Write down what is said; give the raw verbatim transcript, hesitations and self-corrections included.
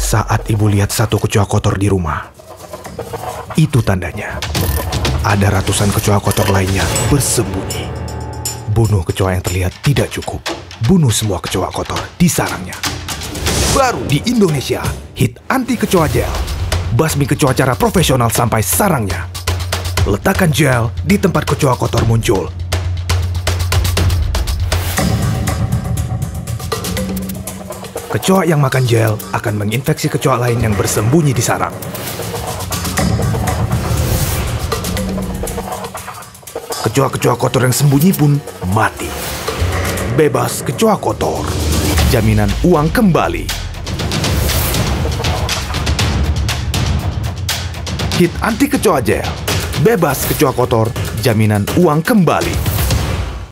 Saat ibu lihat satu kecoa kotor di rumah, itu tandanya ada ratusan kecoa kotor lainnya bersembunyi. Bunuh kecoa yang terlihat tidak cukup, bunuh semua kecoa kotor di sarangnya. Baru di Indonesia, hit anti kecoa gel. Basmi kecoa cara profesional sampai sarangnya. Letakkan gel di tempat kecoa kotor muncul. Kecoa yang makan gel akan menginfeksi kecoa lain yang bersembunyi di sarang. Kecoa-kecoa kotor yang sembunyi pun mati. Bebas kecoa kotor. Jaminan uang kembali. Hit anti kecoa gel. Bebas kecoa kotor. Jaminan uang kembali.